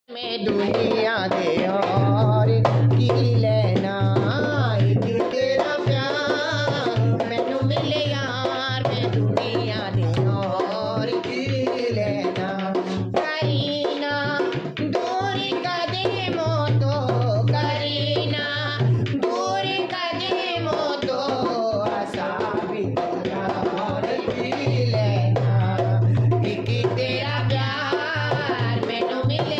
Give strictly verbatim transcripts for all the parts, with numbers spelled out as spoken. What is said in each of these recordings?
मैं दुनिया दे और की लेना एक तेरा प्यार मैनू मिले यार। मैं दुनिया दे और की लेना करीना दूर कदमों तो करीना दूर कदमों तो आसा भी और की लेना एक तेरा प्यार मैनू मिले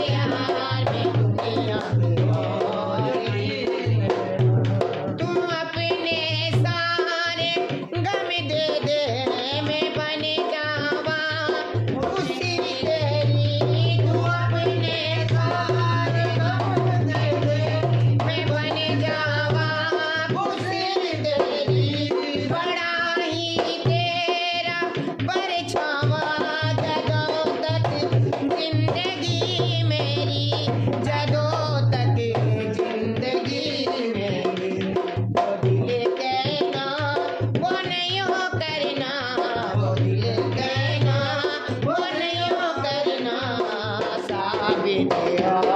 Yeah.